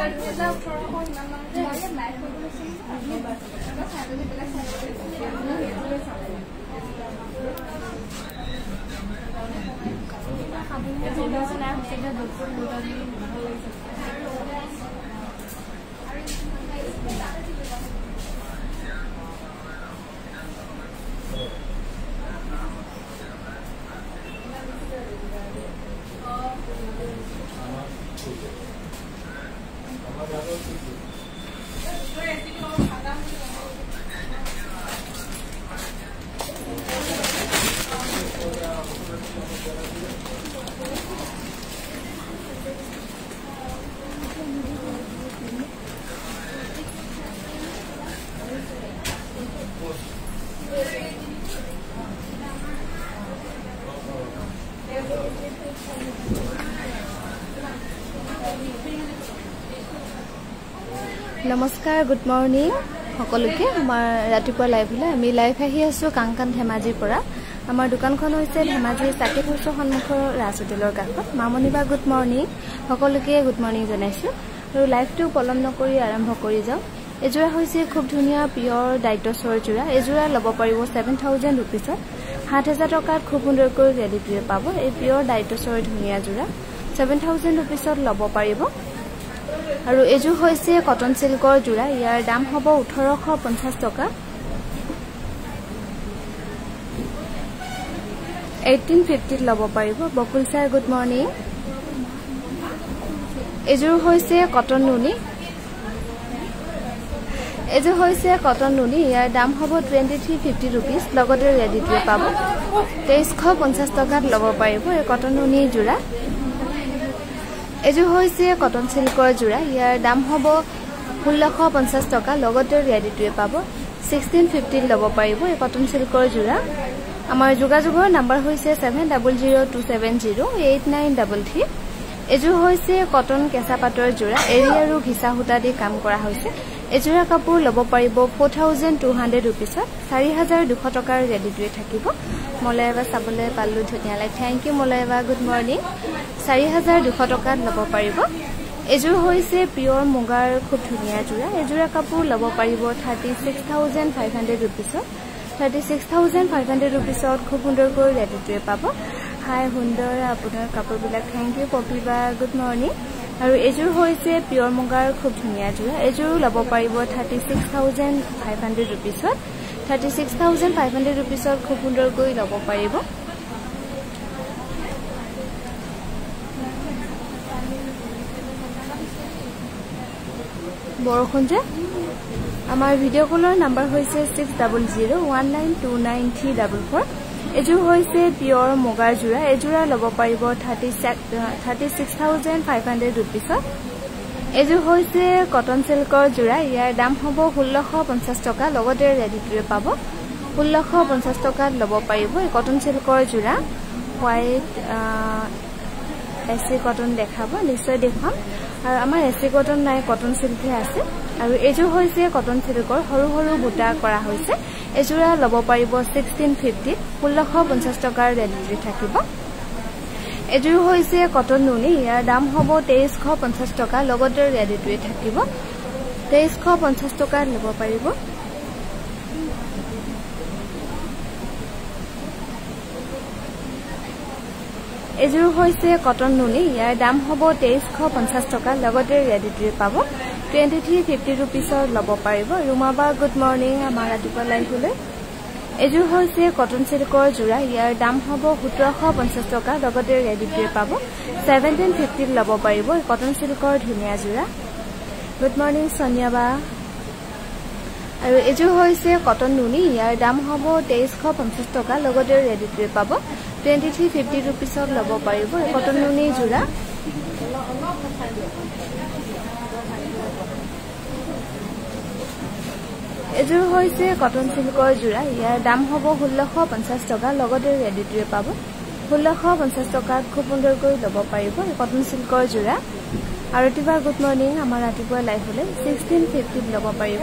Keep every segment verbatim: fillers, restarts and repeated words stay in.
নমস্কাৰ good morning সকলোকে আমাৰ ৰাতিপুৱা লাইভ হলে আমি লাইভ আহি আছো কাংকান ধেমাজিৰ পৰা আমাৰ দোকানখন হৈছে ধেমাজি চাকিত হোটেলৰ সন্মুখৰ ৰাজ হোটেলৰ কাষত মামনিবা গুড মৰ্নিং সকলোকে গুড মৰ্নিং জনাইছো আৰু লাইভটো পলম নকৰি আৰম্ভ কৰি যাও এজোৰা হৈছে খুব ধুনীয়া পিয়ৰ ডাইটছৰ জোৰা এজোৰা লব পাৰিব seven thousand ৰুপিছত সাত হাজাৰ টকাত খুব সুন্দৰকৈ ৰেডিটোৱে পাব এই পিয়ৰ ডাইটছৰ ধুনীয়া জোৰা seven thousand ৰুপিছত লব পাৰিব আৰু এজু হৈছে কটন সিল্কৰ জোৰা ইয়াৰ দাম হ'ব ওঠৰশ পঞ্চাছ টকা eighteen fifty লব পাৰিব বকুল ছাৰ গুড মৰ্নিং এজু হৈছে কটন নুনি এজু হৈছে কটন নুনি ইয়াৰ দাম হ'ব twenty-three fifty ৰুপিস লগতে ৰেডিটোৱে পাব তেইছশ পঞ্চাছ টকাত লব পাৰিব এই কটন নুনি জোৰা এজু হৈছে কটন সিল্কৰ জোৰা ইয়াৰ দাম হ'ব ষোল্লশ পঞ্চাছ টকা লগতে ৰেডিটোৱে পাব sixteen fifty লব পাৰিব এই কটন সিল্কৰ জোৰা আমাৰ যোগাযোগৰ নম্বৰ হৈছে seven zero zero two seven zero eight nine three three এজু হৈছে কটন কেঁচা পাটৰ জোৰা এৰি আৰু ঘিচা সূতা দি কাম কৰা হৈছে এজোৰা কাপোৰ লব পাৰিব four thousand two hundred ৰুপিছত চাৰি হাজাৰ দুশ টকাৰ ৰেডিটোৱে থাকিব মলয়বা চাবলৈ পাল্লু ধুনীয়া লাগে থ্যাংক ইউ মলয়বা গুড মৰ্নিং চাৰি হাজাৰ দুশ টকাত লব পাৰিব এজোৰ হৈছে পিয়ৰ মুগাৰ খুব ধুনীয়া জোৰা এজোৰা কাপোৰ লব পাৰিব thirty-six thousand five hundred ৰুপিছত thirty-six thousand five hundred ৰুপিছত খুব সুন্দৰকৈ ৰেডিটোৱে পাব হাই সুন্দৰ আপোনাৰ কাপোৰবিলাক থ্যাংক ইউ পপিবা গুড মৰ্নিং আৰু এজোৰ হৈছে পিয়ৰ মুগাৰ খুব ধুনীয়া জোৰা এজোৰ লব পাৰিব thirty-six thousand five hundred ৰুপিছত thirty-six thousand five hundred ৰুপিছত খুব সুন্দৰকৈ লব পাৰিব বৰখন যে আমাৰ ভিডিও কলৰ নম্বৰ হৈছে six zero zero one nine two nine three four four এজোৰ হৈছে পিয়ৰ মুগাৰ জোৰা এজোৰা লব পাৰিব thirty-six thousand five hundred ৰুপিছত এজোৰ হৈছে কটন সিল্কৰ জোৰা ইয়াৰ দাম হ'ব ষোল্লশ পঞ্চাছ টকা লগতে ৰেডিটোৱে পাব ষোল্লশ পঞ্চাছ টকাত লব পাৰিব এই কটন সিল্কৰ জোৰা হোৱাইট এসি কটন দেখাব নিশ্চয় দেখুৱাম আৰু আমাৰ এসি কটন নাই কটন সিল্কহে আছে আৰু এজোৰ হৈছে কটন সিল্কৰ সৰু সৰু বুটা কৰা হৈছে এজোৰা লব পাৰিব sixteen fifty ষোল্লশ পঞ্চাছ টকাৰ ৰেডিটোৱে থাকিব এজোৰ হৈছে কটন নুনি ইয়াৰ দাম হ'ব তেইছশ পঞ্চাছ টকা লগতে ৰেডিটোৱে থাকিব তেইছশ পঞ্চাছ টকাত লব পাৰিব এজোৰ হৈছে কটন নুনি ইয়াৰ দাম হ'ব তেইছশ পঞ্চাছ টকা লগতে ৰেডিটোৱে পাব twenty-three fifty ৰুপিছত লব পাৰিব ৰুমাবা গুড মৰ্নিং আমাৰ ৰাতিপুৱা লাইভলৈ এজোৰ হৈছে কটন সিল্কৰ জোৰা ইয়াৰ দাম হ'ব সোতৰশ পঞ্চাছ টকা লগতে ৰেডিটোৱে পাব seventeen fifty লব পাৰিব কটন সিল্কৰ ধুনীয়া জোৰা গুড মৰ্নিং সোনিয়াবা আৰু এজোৰ হৈছে কটন নুনি ইয়াৰ দাম হ'ব তেইছশ পঞ্চাছ টকা লগতে ৰেডিটোৱে পাব twenty-three fifty ৰুপিছত লব পাৰিব কটন নুনি জোৰা এজোৰ হৈছে কটন সিল্কৰ জোৰা ইয়াৰ দাম হ'ব ষোল্লশ পঞ্চাছ টকা লগতে ৰেডিটোৱে পাব ষোল্লশ পঞ্চাছ টকাত খুব সুন্দৰকৈ লব পাৰিব কটন সিল্কৰ জোৰা আৰু ৰাতিপুৱা গুড মৰ্নিং আমাৰ ৰাতিপুৱা লাইভ হলে sixteen fifty লব পাৰিব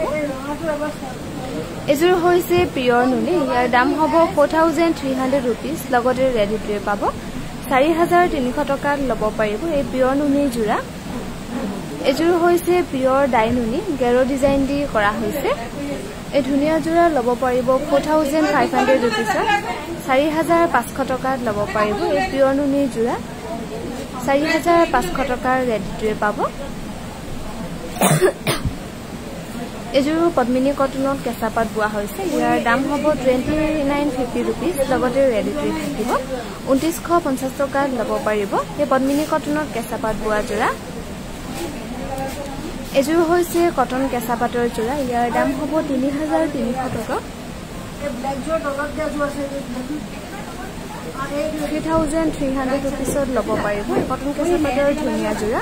এজোৰ হৈছে পিয়ৰ নুনি ইয়াৰ দাম হ'ব four thousand three hundred rupees লগতে ৰেডিটোৱে পাব চাৰি হাজাৰ তিনিশ টকাত লব পাৰিব এই পিয়ৰ নুনি জোৰা এযোৰ হৈছে পিয়ৰ ডাই নুনি গেৰো ডিজাইন দি কৰা হৈছে এই ধুনিয়া জোৰা লব পাৰিব four thousand five hundred rupees চাৰি হাজাৰ পাঁচশ টকাত লব পাৰিব এই পিয়ৰ নুনি জোৰা চাৰি হাজাৰ পাঁচশ টকাৰ ৰেডিটোৱে পাব এযোৰ পদ্মিনী কটনত কেঁচা পাট বোৱা হৈছে ইয়াৰ দাম হ'ব twenty-nine fifty rupees লগতে ৰেডিটোৱে থাকিব twenty-nine fifty টকাত লব পাৰিব এই পদ্মিনী কটনত কেঁচা পাট বোৱা জোৰা এযোৰ হৈছে কটন কেঁচা পাটৰ জোৰা ইয়াৰ দাম হ'ব তিনি হাজাৰ তিনিশ টকা three thousand three hundred rupees লব পাৰিব কটন কেঁচা পাটৰ ধুনিয়া জোৰা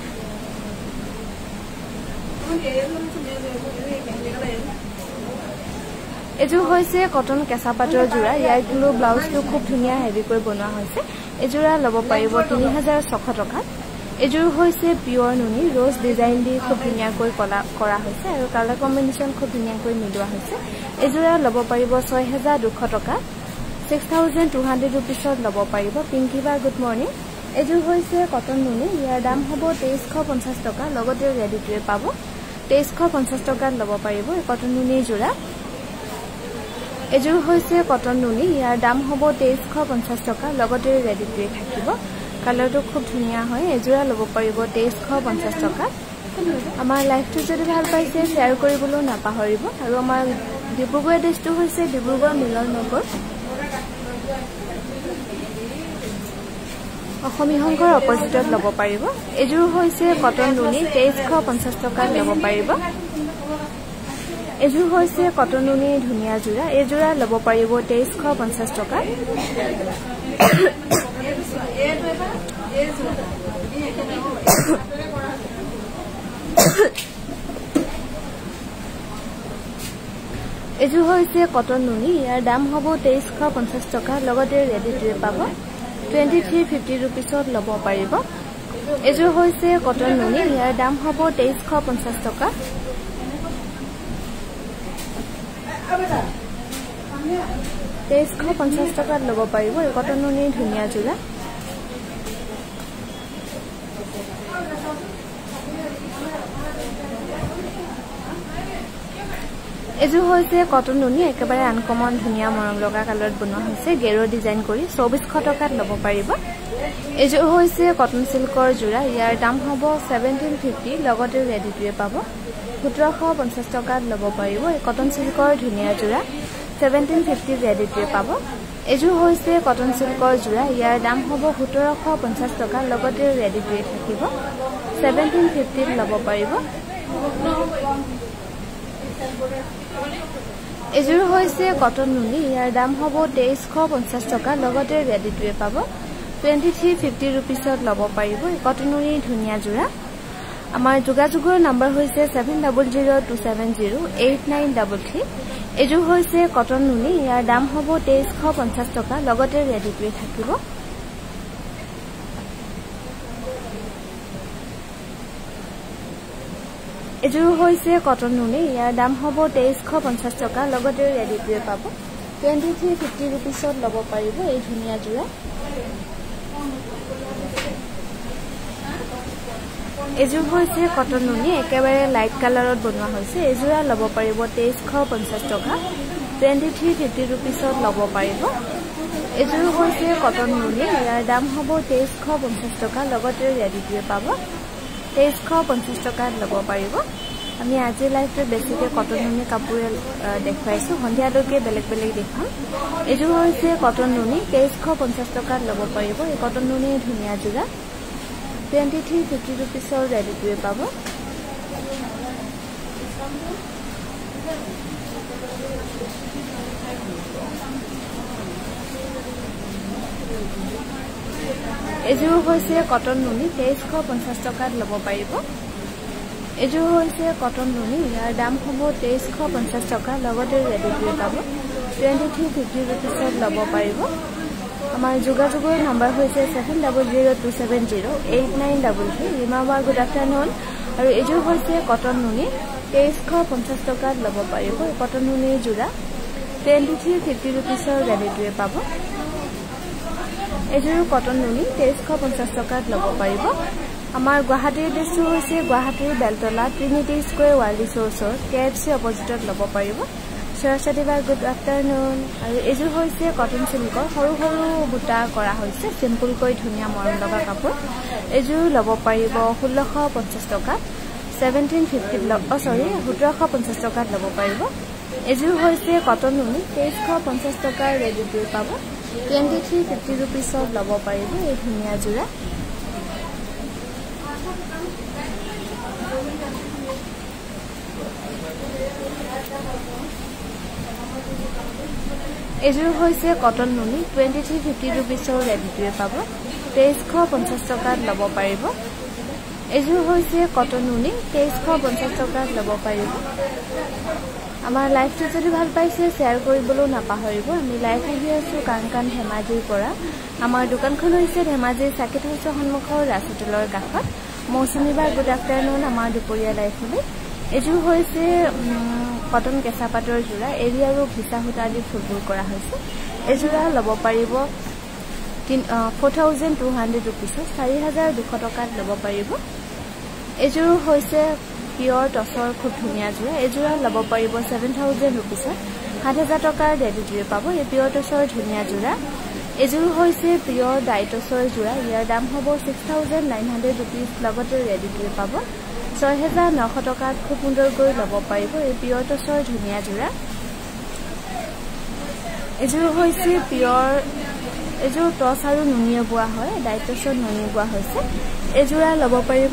এযোৰ হৈছে কটন কেঁচা পাটৰ জোৰা ইয়াৰ গ্লো ব্লাউজটো খুব ধুনিয়া হেভি কৰি বনোৱা হৈছে এযোৰা লব পাৰিব তিনি হাজাৰ ছশ টকা এযোৰ হৈছে পিয়ৰ নুনি ৰ'জ ডিজাইন দি খুব ধুনিয়াকৈ কলা কৰা হৈছে আৰু কালাৰ কম্বিনেশন খুব ধুনিয়াকৈ মিলোৱা হৈছে এযোৰা লব পাৰিব ছয় হাজাৰ দুশ টকা six thousand two hundred rupees লব পাৰিব পিংকি বা গুড মৰ্নিং এযোৰ হৈছে কটন নুনি ইয়াৰ দাম হ'ব তেইছশ পঞ্চাছ টকা লগতে ৰেডিটোৱে পাব তেইছশ পঞ্চাছ টকাত লব পাৰিব এই কটন নুনি জোৰা এযোৰ হৈছে কটন নুনি ইয়াৰ দাম হ'ব তেইছশ পঞ্চাছ টকা লগতে ৰেডিটোৱে থাকিব কালাৰটো খুব ধুনিয়া হয় এযোৰা লব পাৰিব তেইছশ পঞ্চাছ টকা আমাৰ লাইভটো যদি ভাল পাইছে শেয়াৰ কৰিবলৈ নাপাহৰিব আৰু আমাৰ ডিব্ৰুগড় এড্ৰেছটো হৈছে ডিব্ৰুগড় মিলন নগৰ অসমী সংঘৰ অপজিটত লব পাৰিব এযোৰ হৈছে কটন নুনি তেইছশ পঞ্চাছ টকাত লব পাৰিব এযোৰ হৈছে কটন নুনি ধুনিয়া জোৰা এযোৰা লব পাৰিব তেইছশ পঞ্চাছ টকা এযোৰ হৈছে কটন নুনি ইয়াৰ দাম হ'ব তেইছশ পঞ্চাছ টকা লগতে ৰেডিটোৱে পাব twenty-three fifty rupees লব পাৰিব এযোৰ হৈছে কটন নুনি ইয়াৰ দাম হ'ব তেইছশ পঞ্চাছ টকা তেইছশ পঞ্চাছ টকাত লব পাৰিব এই কটন নুনি ধুনিয়া জোৰা এযোৰ হৈছে কটন নুনি একেবাৰে আনকমন ধুনিয়া মৰম লগা কালাৰত বনোৱা হৈছে গেৰো ডিজাইন কৰি চৌবিছশ টকাত লব পাৰিব এযোৰ হৈছে কটন সিল্কৰ জোৰা ইয়াৰ দাম হ'ব seventeen fifty লগতে ৰেডিটোৱে পাব সোতৰশ পঞ্চাছ টকাত লব পাৰিব এই কটন সিল্কৰ ধুনিয়া জোৰা seventeen fifty ৰেডিটোৱে পাব এযোৰ হৈছে কটন সিল্কৰ জোৰা ইয়াৰ দাম হ'ব সোতৰশ পঞ্চাছ টকা লগতে ৰেডিটোৱে থাকিব seventeen fifty লব পাৰিব এযোৰ হৈছে কটন নুনি ইয়াৰ দাম হ'ব তেইছশ পঞ্চাছ টকা লগতে ৰেডিটোৱে পাব twenty-three fifty rupees লব পাৰিব এই কটন নুনি ধুনিয়া জোৰা আমাৰ যোগাযোগৰ নম্বৰ হৈছে seven zero zero two seven zero eight nine three three এযোৰ হৈছে কটন নুনি ইয়াৰ দাম হ'ব তেইছশ পঞ্চাছ টকা লগতে ৰেডিটোৱে থাকিব এযোৰ হৈছে কটন নুনি ইয়াৰ দাম হ'ব তেইছশ পঞ্চাছ টকা লগতে ৰেডিটোৱে পাব twenty-three fifty rupees লব পাৰিব এই ধুনিয়া জোৰা এযোৰ হৈছে কটন নুনি একেবাৰে লাইট কালাৰত বনোৱা হৈছে এযোৰা লব পাৰিব তেইছশ পঞ্চাছ টকা twenty-three fifty rupees লব পাৰিব এযোৰ হৈছে কটন নুনি ইয়াৰ দাম হ'ব তেইছশ পঞ্চাছ টকা লগতে ৰেডিটোৱে পাব তেইছশ পঞ্চাছ টকাত লব পাৰিব আমি আজি লাইভটো বেছিকে কটন নুনি কাপোৰ দেখুৱাইছো সন্ধিয়ালৈকে বেলেগ বেলেগ দেখাম এযোৰ হৈছে কটন নুনি তেইছশ পঞ্চাছ টকাত লব পাৰিব এই কটন নুনি ধুনিয়া জোৰা twenty-three fifty rupees ৰেডিটোৱে পাব এযোৰ হৈছে কটন নুনি তেইছশ পঞ্চাছ টকাত লব পাৰিব এযোৰ হৈছে কটন নুনি ইয়াৰ দাম হ'ব তেইছশ পঞ্চাছ টকা লগতে ৰেডিটোৱে পাব twenty-three fifty rupees লব পাৰিব আমাৰ যোগাযোগৰ নম্বৰ হৈছে seven zero zero two seven zero eight nine three three Rima বা গুড আফটাৰনুন আৰু এযোৰ হৈছে কটন নুনি তেইছশ পঞ্চাছ টকাত লব পাৰিব কটন নুনি জোৰা twenty-three fifty rupees ৰেডিটোৱে পাব এযোৰ কটন নুনি তেইছশ পঞ্চাছ টকাত লব পাৰিব আমাৰ গুৱাহাটীৰ এড্ৰেছটো হৈছে গুৱাহাটীৰ বেলতলা ট্ৰিনিটি স্কুৱেৰ ৱাৰলিছৰ ওচৰত কে এফ চি অপজিটত ল'ব পাৰিব সৰস্বতী বা গুড আফটাৰনুন আৰু এইযোৰ হৈছে কটন চিল্কৰ সৰু সৰু বুটা কৰা হৈছে চিম্পলকৈ ধুনীয়া মৰম লগা কাপোৰ এইযোৰ ল'ব পাৰিব ষোল্লশ পঞ্চাছ টকা সেভেন্টিন ফিফটি অ সৰি সোতৰশ পঞ্চাছ টকাত ল'ব পাৰিব এইযোৰ হৈছে কটন নুনি তেইছশ পঞ্চাছ টকাৰ ৰেডি টু পাব টুৱেণ্টি থ্ৰী ফিফটি ৰুপিছত ল'ব পাৰিব এই ধুনীয়া যোৰা এইযোৰ হৈছে কটন নুনি টুৱেণ্টি থ্ৰী ফিফটি ৰুপিছৰ ৰেডি টু পাব তেইছশ পঞ্চাছ টকাত ল'ব পাৰিব এইযোৰ হৈছে কটন নুনি তেইছশ পঞ্চাছ টকাত ল'ব পাৰিব আমাৰ লাইভটো যদি ভাল পাইছে শ্বেয়াৰ কৰিবলৈ নাপাহৰিব আমি লাইভ আহি আছোঁ কাণ কাণ ধেমাজিৰ পৰা আমাৰ দোকানখন হৈছে ধেমাজিৰ চাকিত হাউচৰ সন্মুখৰ ৰাস্তাটোলৰ কাষত মৌচুমী বা গুড আফটাৰনুন আমাৰ দুপৰীয়া লাইভ হ'লে এইযোৰ হৈছে কটন কেঁচা পাটৰ যোৰা এৰি আৰু ভিছা সূতা দি ফুলবোৰ কৰা হৈছে এইযোৰা ল'ব পাৰিব ফ'ৰ থাউজেণ্ড টু হাণ্ড্ৰেড ৰুপিছত চাৰি হাজাৰ দুশ টকাত ল'ব পাৰিব এইযোৰ হৈছে পিয়ৰ টচৰ খুব ধুনীয়া যোৰা এইযোৰা ল'ব পাৰিব ছেভেন থাউজেণ্ড ৰুপিছত সাত হাজাৰ টকাৰ ৰেডি টুৱে পাব এই পিয়ৰ টচৰ ধুনীয়া যোৰা এইযোৰ হৈছে পিয়ৰ ডাইটছৰ যোৰা ইয়াৰ দাম হ'ব six thousand nine hundred rupees লগতে ৰেডি টুৱে পাব ছয় হাজাৰ নশ টকাত খুব সুন্দৰকৈ ল'ব পাৰিব এই পিয়ৰ টচৰ ধুনীয়া যোৰা এইযোৰ হৈছে পিয়ৰ এইযোৰ টচ আৰু নুনিয়ে বোৱা হয় ডাইটছৰ নুনি বোৱা হৈছে এইযোৰা ল'ব পাৰিব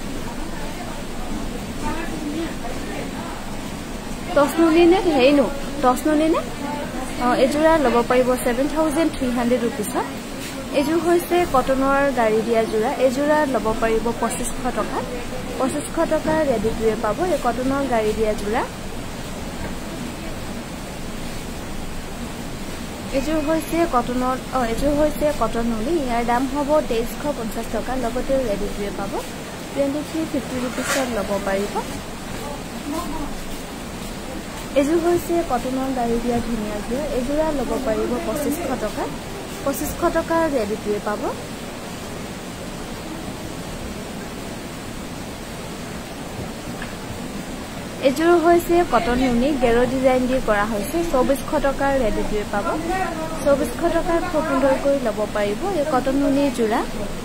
টচ নুনি নে হেৰি নো টচ নুনি নে অঁ এইযোৰা ল'ব পাৰিব ছেভেন থাউজেণ্ড থ্ৰী হাণ্ড্ৰেড ৰুপিছত এইযোৰ হৈছে কটনৰ গাড়ী দিয়া যোৰা এইযোৰা ল'ব পাৰিব পঁচিছশ টকাত পঁচিছশ টকাৰ ৰেডি টুৱে পাব এই কটনৰ গাড়ী দিয়া যোৰা এইযোৰ হৈছে কটনৰ অঁ এইযোৰ হৈছে কটন নুনি ইয়াৰ দাম হ'ব তেইছশ পঞ্চাছ টকা লগতে ৰেডি টুৱে পাব টুৱেণ্টি থ্ৰী ফিফটি ৰুপিছত ল'ব পাৰিব এইযোৰ হৈছে কটনৰ গাড়ী দিয়া ধুনীয়া যোৰা এইযোৰা ল'ব পাৰিব পঁচিছশ টকা পঁচিছশ টকাৰ ৰেডি টুৱে পাব এইযোৰ হৈছে কটন নুনি গেৰ ডিজাইন দি কৰা হৈছে চৌবিছশ টকাৰ ৰেডি টুৱে পাব চৌবিছশ টকাৰ খুব সুন্দৰকৈ ল'ব পাৰিব এই কটন নুনিৰ যোৰা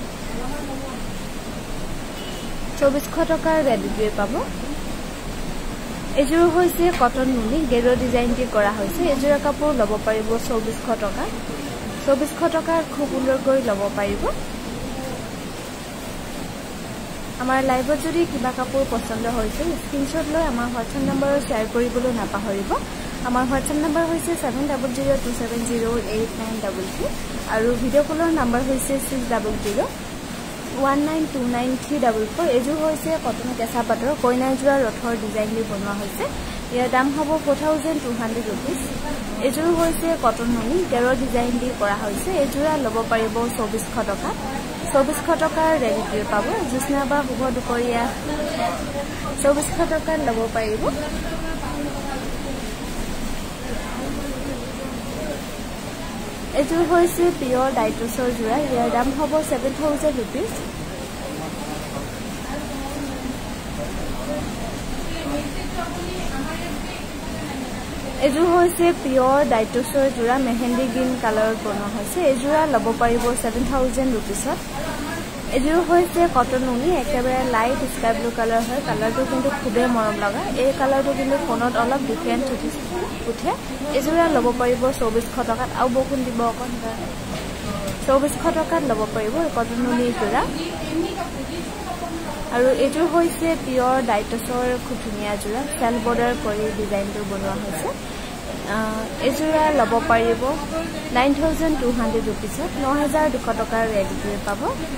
চৌবিছশ টকাৰ ৰেডি টুৱে পাব এইযোৰ হৈছে কটন নুনি গেৰ ডিজাইন দি কৰা হৈছে এইযোৰা কাপোৰ ল'ব পাৰিব চৌবিছশ টকা চৌবিছশ টকাৰ খুব সুন্দৰকৈ ল'ব পাৰিব আমাৰ লাইভত যদি কিবা কাপোৰ পছন্দ হৈছে স্ক্ৰীনশ্বট লৈ আমাৰ হোৱাটছএপ নম্বৰত শ্বেয়াৰ কৰিবলৈ নাপাহৰিব আমাৰ হোৱাটছএপ নম্বৰ হৈছে seven double zero' two seven zero' eight nine double three আৰু ভিডিঅ' কলৰ নম্বৰ হৈছে six double zero' one nine two nine three double four এইযোৰ হৈছে কটন কেঁচা পাটৰ কইনাযোৰা ৰথৰ ডিজাইন দি বনোৱা হৈছে ইয়াৰ দাম হ'ব four thousand two hundred rupees এইযোৰ হৈছে কটন নুনি গেৰ ডিজাইন দি কৰা হৈছে এইযোৰা ল'ব পাৰিব চৌবিছশ টকা চৌবিছশ টকাৰ ৰেডি টুৱে পাব জ্যোৎস্না বা শুভ দুপৰীয়া চৌবিছশ টকাত ল'ব পাৰিব এইযোৰ হৈছে পিয়ৰ ডাইটছৰ যোৰা ইয়াৰ দাম হ'ব ছেভেন থাউজেণ্ড ৰুপিজ এইযোৰ হৈছে পিয়ৰ ডাইটছৰ যোৰা মেহেন্দি গ্ৰীণ কালাৰত বনোৱা হৈছে এইযোৰা ল'ব পাৰিব ছেভেন থাউজেণ্ড ৰুপিছত এইযোৰ হৈছে কটন নুনি একেবাৰে লাইট স্কাই ব্লু কালাৰ হয় কালাৰটো কিন্তু খুবেই মৰম লগা এই কালাৰটো কিন্তু ফোনত অলপ ডিফাৰেণ্ট উঠে এইযোৰা ল'ব পাৰিব চৌবিছশ টকাত আৰু বৰষুণ দিব অকণ চৌবিছশ টকাত ল'ব পাৰিব কটন নুনিৰ যোৰা আৰু এইযোৰ হৈছে পিয়ৰ ডাইটছৰ খুব ধুনীয়া যোৰা চেল বৰ্ডাৰ কৰি ডিজাইনটো বনোৱা হৈছে এইযোৰা ল'ব পাৰিব নাইন থাউজেণ্ড টু হাণ্ড্ৰেড ৰুপিছত ন হাজাৰ দুশ টকাৰ ৰেডি টুৱে পাব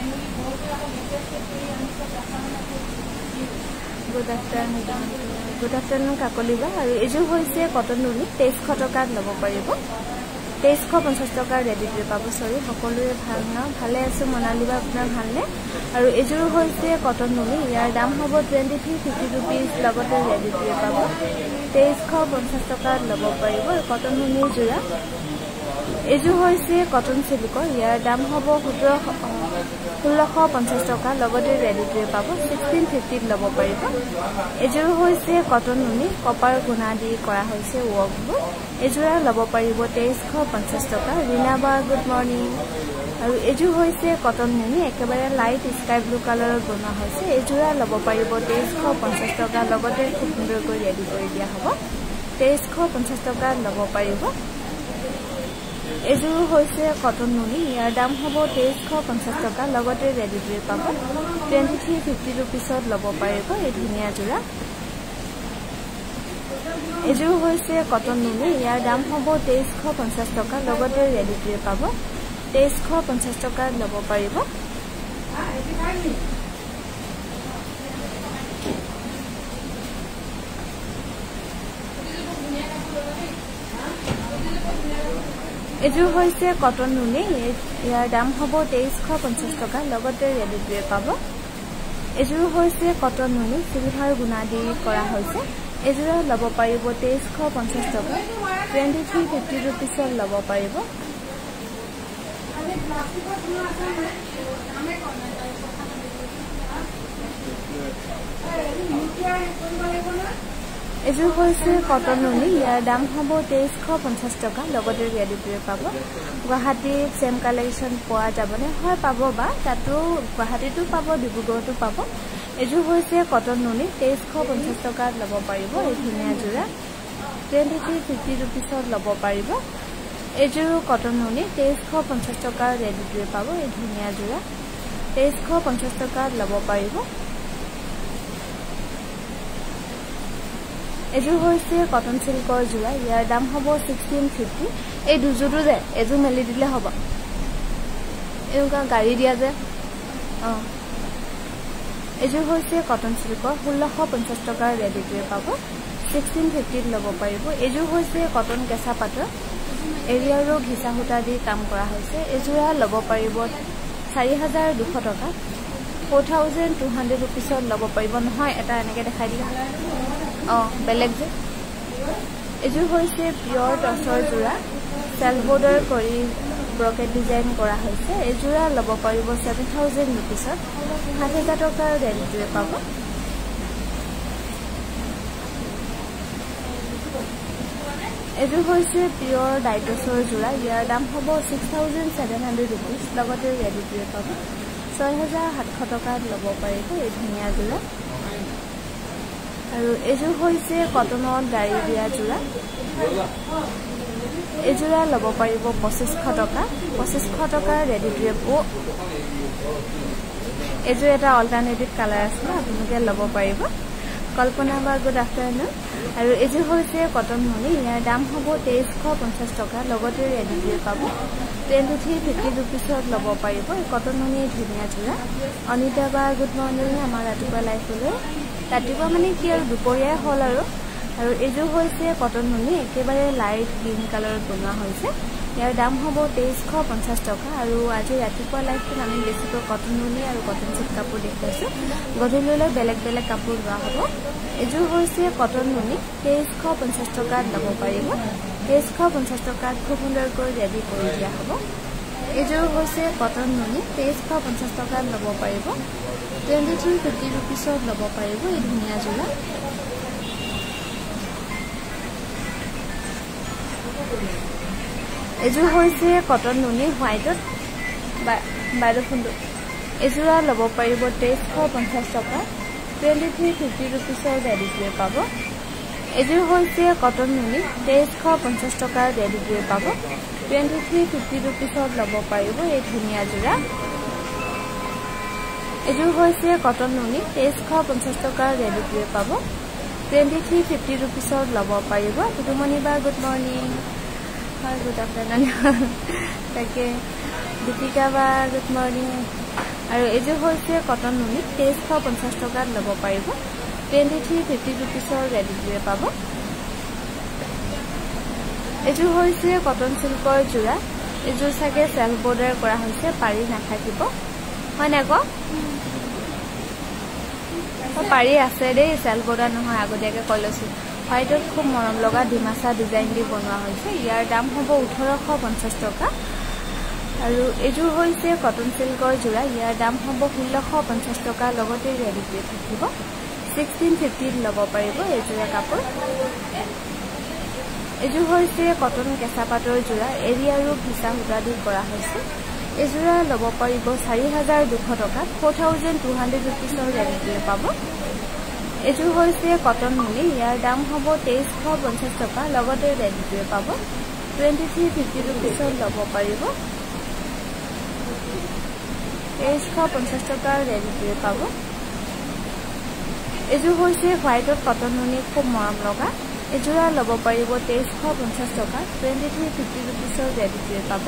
গুড আফটাৰনুন গুড আফটাৰনুন কাকলিবা আৰু এইযোৰ হৈছে কটন নুনি তেইছশ টকাত ল'ব পাৰিব তেইছশ পঞ্চাছ টকাৰ ৰেডি টুৱে পাব চৰি সকলোৰে ভাল ন ভালে আছোঁ মনালিবা আপোনাৰ ভালনে আৰু এইযোৰ হৈছে কটন নুনি ইয়াৰ দাম হ'ব টুৱেণ্টি থ্ৰী ফিফটি ৰুপিজ লগতে ৰেডি টুৱে পাব তেইছশ পঞ্চাছ টকাত ল'ব পাৰিব কটন নুনিৰ যোৰা এইযোৰ হৈছে কটন চিল্কৰ ইয়াৰ দাম হ'ব সোতৰশ ষোল্লশ পঞ্চাছ টকা লগতে ৰেডিটোৱে পাব ষোল্ল পঞ্চাছ ল'ব পাৰিব এযোৰ হৈছে কটন নুনি কপাৰ গুণা দি কৰা হৈছে ৱৰ্কবোৰ এযোৰা ল'ব পাৰিব তেইশ পঞ্চাছ টকা ৰীনাবা গুড মৰ্নিং আৰু এযোৰ হৈছে কটন নুনি একেবাৰে লাইট স্কাই ব্লু কালাৰত বনোৱা হৈছে এযোৰা ল'ব পাৰিব তেইশ পঞ্চাছ টকা লগতে খুব সুন্দৰকৈ ৰেডি কৰি দিয়া হ'ব তেইশ পঞ্চাছ টকা ল'ব পাৰিব এযোৰ হৈছে কটন নুনি ইয়াৰ দাম হ'ব তেইশ পঞ্চাছ টকা লগতে ৰেডিটোৱে পাব টুৱেণ্টি থ্ৰী ফিফটি ৰুপিছত ল'ব পাৰিব এই ধুনীয়া যোৰা এযোৰ হৈছে কটন নুনি ইয়াৰ দাম হ'ব তেইশ পঞ্চাছ টকা লগতে ৰেডিটোৱে পাব তেইশ পঞ্চাছ টকা ল'ব পাৰিব এযোৰ হৈছে কটন নুনি ইয়াৰ দাম হ'ব তেইশ পঞ্চাছ টকা লগতে ৰেডিটোৱে পাব এযোৰ হৈছে কটন নুনি চিলভাৰ গুণা দি কৰা হৈছে এযোৰা ল'ব পাৰিব তেইশ পঞ্চাছ টকা টুৱেণ্টি থ্ৰী ফিফটি ৰুপিছত ল'ব পাৰিব এযোৰ হৈছে কটন নুনি ইয়াৰ দাম হ'ব তেইশ পঞ্চাছ টকা লগতে ৰেডিটোৱে পাব গুৱাহাটীত চেম কালেকশ্যন পোৱা যাবনে হয় পাব বা তাতো গুৱাহাটীতো পাব ডিব্ৰুগড়তো পাব এযোৰ হৈছে কটন নুনি তেইশ পঞ্চাছ টকাত ল'ব পাৰিব এই ধুনীয়া যোৰা টুৱেণ্টি থ্ৰী ফিফটি ৰুপিছত ল'ব পাৰিব এযোৰ কটন নুনি তেইশ পঞ্চাছ টকাৰ ৰেডিটোৱে পাব এই ধুনীয়া যোৰা তেইশ পঞ্চাছ টকাত ল'ব পাৰিব এযোৰ হৈছে কটন চিল্কৰ যোৰা ইয়াৰ দাম হ'ব ষোল্ল ফিফটি এই দুযোৰটো যে এযোৰ মেলি দিলে হ'ব এনেকুৱা গাড়ী দিয়া যে অঁ এযোৰ হৈছে কটন চিল্কৰ ষোল্লশ পঞ্চাছ টকাৰ ৰেডিটোৱে পাব ষোল্ল ফিফটিত ল'ব পাৰিব এযোৰ হৈছে কটন কেঁচা পাটৰ এৰি আৰু ঘিচা সূতা দি কাম কৰা হৈছে এযোৰা ল'ব পাৰিব চাৰি হাজাৰ দুশ টকা ফ'ৰ থাউজেণ্ড টু হাণ্ড্ৰেড ৰুপিছত ল'ব পাৰিব নহয় এটা এনেকৈ দেখাই দিয়া অঁ বেলেগ যে এযোৰ হৈছে পিয়ৰ টচৰ যোৰা চেল্ফ বৰ্ডাৰ কৰি ব্ৰকেট ডিজাইন কৰা হৈছে এযোৰা ল'ব পাৰিব ছেভেন থাউজেণ্ড ৰুপিছত সাত হাজাৰ টকাৰ ৰেডিটোৱে পাব এযোৰ হৈছে পিয়ৰ ডাইটছৰ যোৰা ইয়াৰ দাম হ'ব six thousand seven hundred rupees লগতে ৰেডিটোৱে পাব ছয় হাজাৰ সাতশ টকাত ল'ব পাৰিব এই ধুনীয়া যোৰা আৰু এযোৰ হৈছে কটনত গাড়ী দিয়া যোৰা এযোৰা ল'ব পাৰিব পঁচিছশ টকা পঁচিছশ টকাৰ ৰেডিটোৱে পাব এযোৰ এটা অল্টাৰনেটিভ কালাৰ আছে আপোনালোকে ল'ব পাৰিব কল্পনা বা গুড আফটাৰনুন আৰু এযোৰ হৈছে কটন নুনি ইয়াৰ দাম হ'ব তেইশ পঞ্চাছ টকা লগতে ৰেডিটোৱে পাব টুৱেণ্টি থ্ৰী ফিফটি ৰুপিছত ল'ব পাৰিব এই কটন নুনি ধুনীয়া যোৰা অনিতা বা গুড মৰ্ণিং আমাৰ ৰাতিপুৱা লাইফলৈ ৰাতিপুৱা মানে কি আৰু দুপৰীয়াই হ'ল আৰু আৰু এযোৰ হৈছে কটন নুনি একেবাৰে লাইট গ্ৰীণ কালাৰত বনোৱা হৈছে ইয়াৰ দাম হ'ব তেইশ পঞ্চাছ টকা আৰু আজি ৰাতিপুৱা লাইফটোত আমি বেছিকৈ কটন নুনি আৰু কটন চিল্ক কাপোৰ দেখুৱাইছোঁ গধূলিলৈ বেলেগ বেলেগ কাপোৰ লোৱা হ'ব এযোৰ হৈছে কটন নুনি তেইশ পঞ্চাছ টকাত ল'ব পাৰিব তেইশ পঞ্চাছ টকাত খুব সুন্দৰকৈ ৰেডি কৰি দিয়া হ'ব এযোৰ হৈছে কটন নুনি তেইশ পঞ্চাছ টকাত ল'ব পাৰিব টুৱেণ্টি থ্ৰী ফিফটি ৰুপিছত ল'ব পাৰিব এই ধুনীয়া যোৰা এযোৰ হৈছে কটন নুনি হোৱাইটত বাইদেউ ফোনটো এযোৰা ল'ব পাৰিব তেইশ পঞ্চাছ টকা টুৱেণ্টি থ্ৰী ফিফটি ৰুপিছৰ ৰেডিটোৱে পাব এযোৰ হৈছে কটন নুনি তেইশ পঞ্চাছ টকাৰ ৰেডিটোৱে পাব টুৱেণ্টি থ্ৰী ফিফটি ৰুপিছত ল'ব পাৰিব এই ধুনীয়া যোৰা এযোৰ হৈছে কটন নুনি তেইশ পঞ্চাছ টকাৰ ৰেডিটোৱে পাব টুৱেণ্টি থ্ৰী ফিফটি ৰুপিছত ল'ব পাৰিব টুটুমণি বা গুড মৰ্ণিং হয় গুড আফটাৰনুন তাকে দীপিকা বা গুড মৰ্ণিং আৰু এযোৰ হৈছে কটন নুনি তেইশ পঞ্চাছ টকাত ল'ব পাৰিব টুৱেণ্টি থ্ৰী ফিফটি ৰুপিছৰ ৰেডিটোৱে পাব এযোৰ হৈছে কটন চিল্কৰ যোৰা এযোৰ চাগে চেল্ফ বৰ্ডাৰ কৰা হৈছে পাৰি নাথাকিব হয় নাই ক পাৰি আছে দেই চেল্ফ বৰ্ডাৰ নহয় আগতীয়াকৈ কৈ লৈছোঁ হোৱাইটত খুব মৰম লগা ডিমাচা ডিজাইন দি বনোৱা হৈছে ইয়াৰ দাম হ'ব ওঠৰশ পঞ্চাছ টকা আৰু এযোৰ হৈছে কটন সিল্কৰ জোৰা ইয়াৰ দাম হ'ব ষোল্লশ পঞ্চাছ টকা লগতে ৰেডিটে থাকিব ষোল্ল পঞ্চাশ ল'ব পাৰিব এই জোৰা কাপোৰ এযোৰ হৈছে কটন কেঁচা পাটৰ জোৰা এৰি আৰু ভিছা সূতা দি কৰা হৈছে এযোৰা ল'ব পাৰিব চাৰি হাজাৰ দুশ টকা ফ'ৰ থাউজেণ্ড টু হাণ্ড্ৰেড ৰুপিছৰ ৰেডিটে পাব এযোৰ হৈছে কটন নুনি ইয়াৰ দাম হ'ব তেইছশ পঞ্চাছ টকা লগতে ৰেডিটে পাব টুৱেণ্টি থ্ৰী ফিফটি ৰুপিছত ল'ব পাৰিব তেইছশ পঞ্চাছ টকাৰ ৰেডিটে পাব এযোৰ হৈছে হোৱাইটত কটন নুনি খুব মৰম লগা এযোৰা ল'ব পাৰিব তেইছশ পঞ্চাছ টকা টুৱেণ্টি থ্ৰী ফিফটি ৰুপিছৰ ৰেডিটে পাব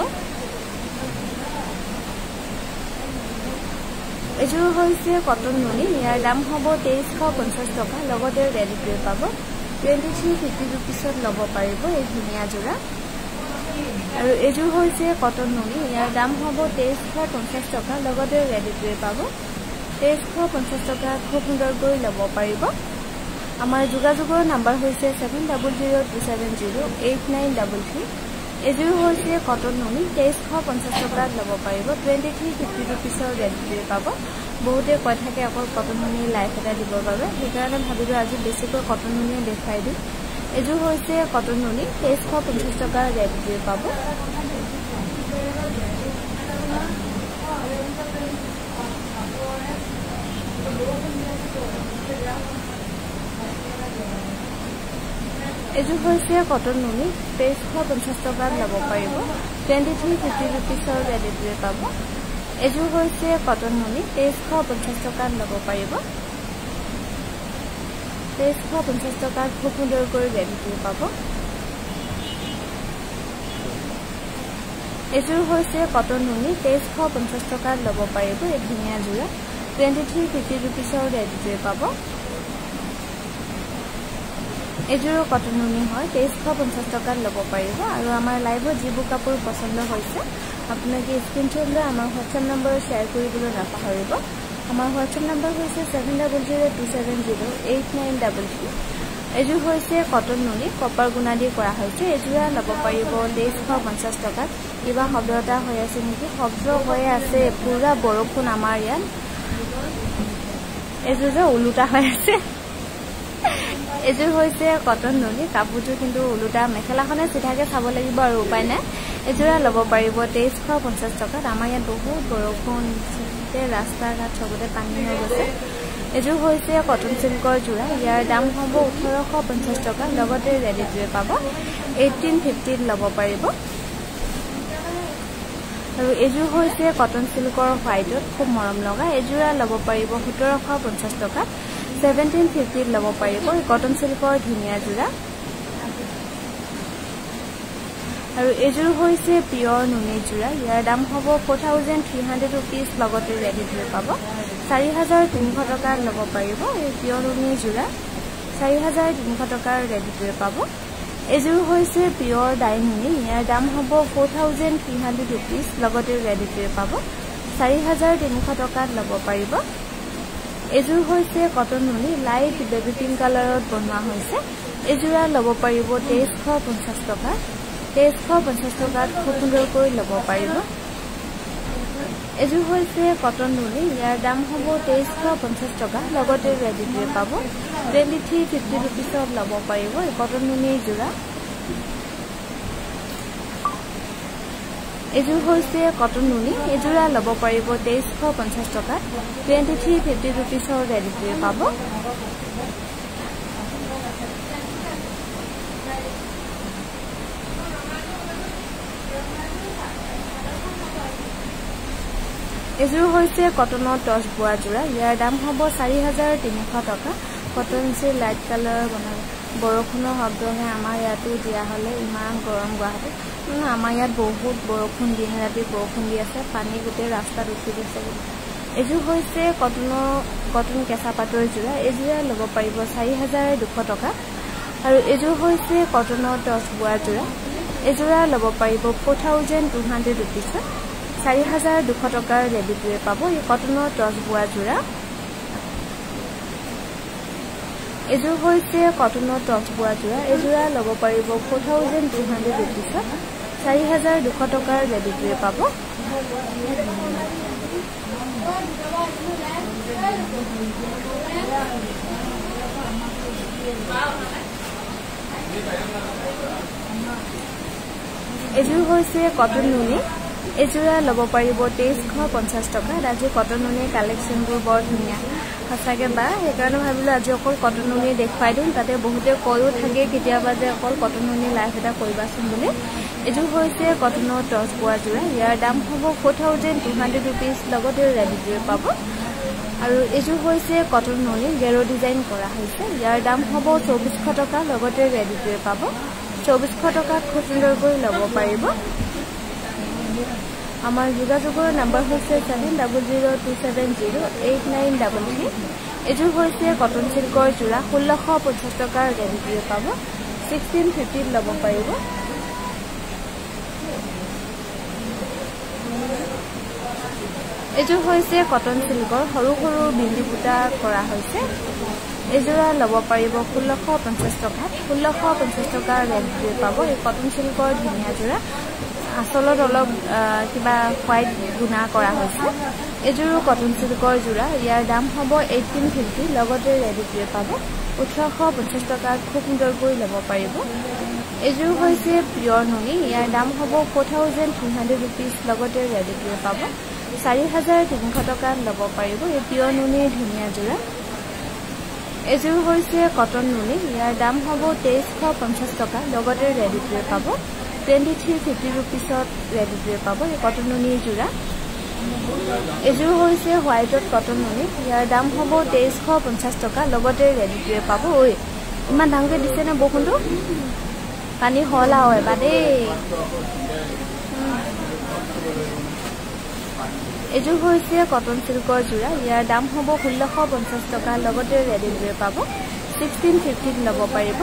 এযোৰ হৈছে কটন নুনি ইয়াৰ দাম হ'ব তেইছশ পঞ্চাছ টকা লগতে ৰেডিটে পাব টুৱেণ্টি থ্ৰী ফিফটি ৰুপিছত ল'ব পাৰিব এই ধুনীয়া জোৰা আৰু এযোৰ হৈছে কটন নুনি ইয়াৰ দাম হ'ব তেইছশ পঞ্চাছ টকা লগতে ৰেডিটে পাব তেইছশ পঞ্চাছ টকা খুব সুন্দৰকৈ ল'ব পাৰিব আমাৰ যোগাযোগৰ নাম্বাৰ হৈছে seven double zero' two seven zero' eight nine double three এযোৰ হৈছে কটন নুনি তেইছশ পঞ্চাছ টকাত ল'ব পাৰিব টুৱেণ্টি থ্ৰী ফিফটি ৰুপিছৰ ৰেডিটে পাব বহুতে কৈ থাকে অকল কটন নুনি লাইফ এটা দিবৰ বাবে সেইকাৰণে ভাবিলোঁ আজি বেছিকৈ কটন নুনিয়ে দেখুৱাই দিম এযোৰ হৈছে কটন নুনি তেইছশ পঞ্চাছ টকাৰ ৰেডিটে পাব এযোৰ হৈছে কটন নুনি তেইছশ পঞ্চাছ টকাত ল'ব পাৰিব টুৱেণ্টি থ্ৰী ফিফটি ৰুপিছৰ ৰেডিটে পাব এযোৰ হৈছে কটন নুনি তেইছশ পঞ্চাছ টকাত ল'ব পাৰিব তেইছশ পঞ্চাছ টকাত খুব সুন্দৰকৈ ৰেডিটে পাব এযোৰ হৈছে কটন নুনি তেইছশ পঞ্চাছ টকাত ল'ব পাৰিব এই ধুনীয়া জোৰা টুৱেণ্টি থ্ৰী ফিফটি ৰুপিছৰ ৰেডিটে পাব এযোৰ কটন নুনি হয় তেইছশ পঞ্চাছ টকাত ল'ব পাৰিব আৰু আমাৰ লাইভত যিবোৰ কাপোৰ পচন্দ হৈছে আপোনালোকে স্ক্ৰীনশ্বট লৈ আমাৰ হোৱাটছএপ নম্বৰ শ্বেয়াৰ কৰিবলৈ নাপাহৰিব আমাৰ হোৱাটছএপ নম্বৰ হৈছে seven double zero' two seven zero' eight nine double three এযোৰ হৈছে কটন নুনি কপাৰ গুণা দি কৰা হৈছে এযোৰা ল'ব পাৰিব তেইছশ পঞ্চাছ টকাত কিবা শব্দ এটা হৈ আছে নেকি শব্দ হৈ আছে পুৰা বৰষুণ আমাৰ ইয়াত এযোৰ যে ওলোটা হৈ আছে এযোৰ হৈছে কটন নুনি কাপোৰটো কিন্তু ওলোটা মেখেলাখনে চিধাকে চাব লাগিব আৰু উপায় নাই এযোৰা ল'ব পাৰিব তেইছশ পঞ্চাছ টকাত আমাৰ ইয়াত বহুত বৰষুণ ৰাস্তা ঘাট চবতে পানী হৈ গৈছে এযোৰ হৈছে কটন সিল্কৰ জোৰা ইয়াৰ দাম হ'ব ওঠৰশ পঞ্চাছ টকা লগতে ৰেডিটে পাব এইটিন ফিফটিত ল'ব পাৰিব আৰু এযোৰ হৈছে কটন সিল্কৰ হোৱাইটত খুব মৰম লগা এযোৰা ল'ব পাৰিব সোতৰশ পঞ্চাছ টকা ছেভেণ্টিন ফিফটিত ল'ব পাৰিব কটন সিল্কৰ ধুনীয়া জোৰা আৰু এযোৰ হৈছে পিয়ৰ নুনি জোৰা ইয়াৰ দাম হ'ব four thousand three hundred rupees লগতে ৰেডিটে পাব চাৰি হাজাৰ তিনিশ টকাত ল'ব পাৰিব এই পিয়ৰ নুনি জোৰা চাৰি হাজাৰ তিনিশ টকাৰ ৰেডিটে পাব এযোৰ হৈছে পিয়ৰ ডাই নুনি ইয়াৰ দাম হ'ব four thousand three hundred rupees লগতে ৰেডিটে পাব চাৰি হাজাৰ তিনিশ টকাত ল'ব পাৰিব এযোৰ হৈছে কটন নুনি লাইট বেবী পিংক কালাৰত বনোৱা হৈছে এযোৰা ল'ব পাৰিব তেইছশ পঞ্চাছ টকা তেইছশ পঞ্চাছ টকাত খুব সুন্দৰকৈ ল'ব পাৰিব এযোৰ হৈছে কটন নুনি ইয়াৰ দাম হ'ব তেইছশ পঞ্চাছ টকা লগতে ৰেডিটে পাব টুৱেণ্টি থ্ৰী ফিফটি ৰুপিছত ল'ব পাৰিব এই কটন নুনিৰ জোৰা এযোৰ হৈছে কটন নুনি এযোৰা ল'ব পাৰিব তেইছশ পঞ্চাছ টকাত টুৱেণ্টি থ্ৰী ফিফটি ৰুপিছৰ ৰেডিটে পাব এযোৰ হৈছে কটনৰ টচ বোৱা জোৰা ইয়াৰ দাম হ'ব চাৰি হাজাৰ তিনিশ টকা কটন চে লাইট কালাৰ বনাব বৰষুণৰ শব্দহে আমাৰ ইয়াতো দিয়া হ'লে ইমান গৰম গুৱাহাটীত আমাৰ ইয়াত বহুত বৰষুণ দিন ৰাতি বৰষুণ দি আছে পানী গোটেই ৰাস্তাত উঠি গৈছে এযোৰ হৈছে কটনৰ কটন কেঁচা পাটৰ জোৰা এযোৰা ল'ব পাৰিব চাৰি হাজাৰ দুশ টকা আৰু এযোৰ হৈছে কটনৰ টচ বোৱা জোৰা এযোৰা ল'ব পাৰিব ফ'ৰ থাউজেণ্ড টু হাণ্ড্ৰেড ৰুপিছত চাৰি হাজাৰ দুশ টকাৰ ৰেডিটে পাব এই কটনৰ টচ বোৱা জোৰা এযোৰ হৈছে কটনৰ টচ বোৱা জোৰা এযোৰা ল'ব পাৰিব ফ'ৰ থাউজেণ্ড টু হাণ্ড্ৰেড ৰুপিছত চাৰি হাজাৰ দুশ টকাৰ ৰেডিটে পাব এযোৰ হৈছে কটন নুনি এযোৰা ল'ব পাৰিব তেইশ পঞ্চাশ টকা আজি কটন নুনিৰ কালেকশ্যনবোৰ বৰ ধুনীয়া সঁচাকৈ বা সেইকাৰণে ভাবিলোঁ আজি অকল কটন নুনি দেখুৱাই দিম তাতে বহুতে কৈও থাকে কেতিয়াবা যে অকল কটন নুনি লাইভ এটা কৰিবাচোন বুলি এযোৰ হৈছে কটনৰ টচ বোৱা যোৰা ইয়াৰ দাম হ'ব four thousand two hundred rupees লগতে ৰেডিমেড পাব আৰু এযোৰ হৈছে কটন নুনি গেৰো ডিজাইন কৰা হৈছে ইয়াৰ দাম হ'ব চৌবিছশ টকা লগতে ৰেডিমেড পাব চৌবিছশ টকাত খুব সুন্দৰকৈ ল'ব পাৰিব আমাৰ যোগাযোগৰ নম্বৰ হৈছে seven double zero' two seven zero' eight nine double three এযোৰ হৈছে কটন চিল্কৰ যোৰা ষোল্লশ পঞ্চাছ টকাৰ ৰেডিমেড পাব ছিক্সটিন ফিফটিত ল'ব পাৰিব এযোৰ হৈছে কটন চিল্কৰ সৰু সৰু বিন্দি বুটা কৰা হৈছে এযোৰা ল'ব পাৰিব ষোল্লশ পঞ্চাছ টকাত ষোল্লশ পঞ্চাছ টকাৰ ৰেডিমেড পাব এই কটন চিল্কৰ ধুনীয়া যোৰা আচলত অলপ কিবা হোৱাইট গুণা কৰা হৈছে এযোৰো কটন চিল্কৰ যোৰা ইয়াৰ দাম হ'ব এইটিন ফিফটি লগতে ৰেডিমেড পাব ওঠৰশ পঞ্চাছ টকাত খুব সুন্দৰকৈ ল'ব পাৰিব এযোৰ হৈছে পিয়ৰ নুনি ইয়াৰ দাম হ'ব four thousand two hundred rupees লগতে ৰেডিমেড পাব চাৰি হাজাৰ তিনিশ টকাত ল'ব পাৰিব এই পিয়ৰ নুনিৰ ধুনীয়া যোৰা এযোৰ হৈছে কটন নুনি ইয়াৰ দাম হ'ব তেইশ পঞ্চাছ টকা লগতে ৰেডিমেড পাব টুৱেণ্টি থ্ৰী ফিফটি ৰুপিছত ৰেডিমেড পাব এই কটন নুনিৰ যোৰা এযোৰ হৈছে হোৱাইটত কটন নুনি ইয়াৰ দাম হ'ব তেইশ পঞ্চাছ টকা লগতে ৰেডিমেড পাব ঐ ইমান ডাঙৰকৈ দিছেনে বৰষুণটো পানী হলা হয় বা দেই এযোৰ হৈছে কটন চিল্কৰ যোৰা ইয়াৰ দাম হ'ব ষোল্লশ পঞ্চাছ টকা লগতে ৰেডিমেড পাব ছিক্সটিন ফিফটিত ল'ব পাৰিব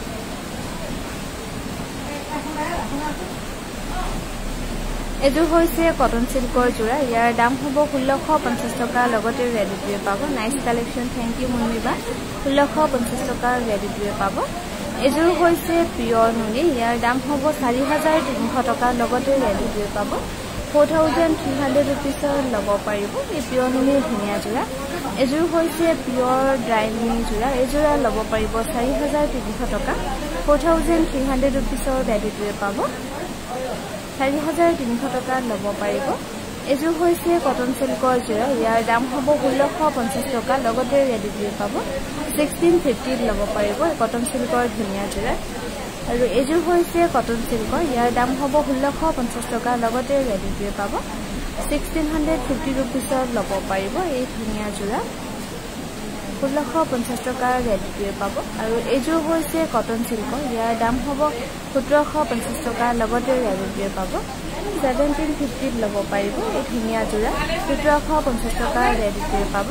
এযোৰ হৈছে কটন চিল্কৰ যোৰা ইয়াৰ দাম হ'ব ষোল্লশ পঞ্চাছ টকা লগতে ৰেডিমেড পাব nice collection thank you Muniba ষোল্লশ পঞ্চাছ টকা ৰেডিমেড পাব এযোৰ হৈছে পিয়ৰ নুনি ইয়াৰ দাম হ'ব চাৰি হাজাৰ তিনিশ টকা লগতে ৰেডিমেড পাব ফ'ৰ থাউজেণ্ড থ্ৰী হাণ্ড্ৰেড ৰুপিছত ল'ব পাৰিব এই পিয়ৰ নুনিৰ ধুনীয়া যোৰা এযোৰ হৈছে পিয়ৰ ড্ৰাই নুনি যোৰা এযোৰা ল'ব পাৰিব চাৰি হাজাৰ তিনিশ টকা ফ'ৰ থাউজেণ্ড থ্ৰী হাণ্ড্ৰেড ৰুপিছত ৰেডিমেড পাব চাৰি হাজাৰ তিনিশ টকাত ল'ব পাৰিব এযোৰ হৈছে কটন চিল্কৰ যোৰা ইয়াৰ দাম হ'ব ষোল্লশ পঞ্চাছ টকা লগতে ৰেডিমেড পাব ছিক্সটিন ফিফটিত ল'ব পাৰিব কটন চিল্কৰ ধুনীয়া যোৰা আৰু এযোৰ হৈছে কটন চিল্কৰ ইয়াৰ দাম হ'ব ষোল্লশ পঞ্চাছ টকা লগতে ৰেডিমেড পাব ছিক্সটিন হাণ্ড্ৰেড ফিফটি ৰুপিছত ল'ব পাৰিব এই ধুনীয়া যোৰা ষোল্লশ পঞ্চাছ টকাৰ ৰেডিমেড পাব আৰু এযোৰ হৈছে কটন চিল্কৰ ইয়াৰ দাম হ'ব সোতৰশ পঞ্চাছ টকা লগতে ৰেডিমেড পাব ছেভেণ্টিন ফিফটিত ল'ব পাৰিব এই ধুনীয়া যোৰা সোতৰশ পঞ্চাছ টকাৰ ৰেডিমেড পাব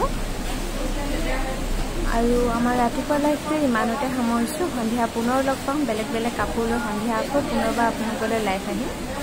আৰু আমাৰ ৰাতিপুৱা লাইভটো ইমানতে সামৰিছোঁ সন্ধিয়া পুনৰ লগ পাম বেলেগ বেলেগ কাপোৰ লৈ সন্ধিয়া আকৌ পুনৰবাৰ আপোনালোকলৈ লাইভ আহিম